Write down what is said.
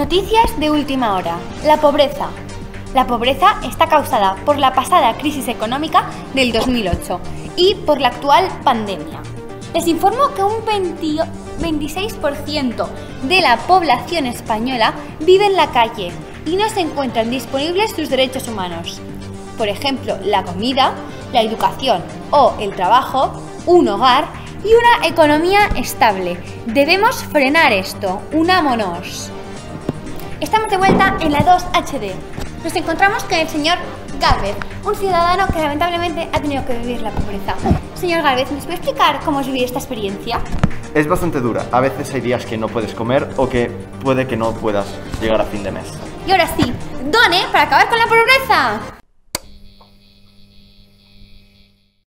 Noticias de última hora. La pobreza. La pobreza está causada por la pasada crisis económica del 2008 y por la actual pandemia. Les informo que un 26% de la población española vive en la calle y no se encuentran disponibles sus derechos humanos. Por ejemplo, la comida, la educación o el trabajo, un hogar y una economía estable. Debemos frenar esto. Unámonos. Estamos de vuelta en la 2HD. Nos encontramos con el señor Gálvez, un ciudadano que lamentablemente ha tenido que vivir la pobreza. Señor Gálvez, ¿nos puede explicar cómo es vivir esta experiencia? Es bastante dura. A veces hay días que no puedes comer o que puede que no puedas llegar a fin de mes. Y ahora sí, done para acabar con la pobreza.